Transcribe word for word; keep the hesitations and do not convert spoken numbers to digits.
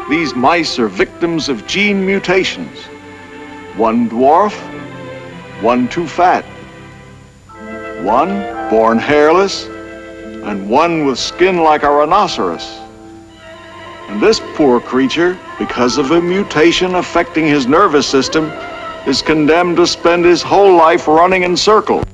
These mice are victims of gene mutations. One dwarf, one too fat. One born hairless, and one with skin like a rhinoceros. And this poor creature, because of a mutation affecting his nervous system, is condemned to spend his whole life running in circles.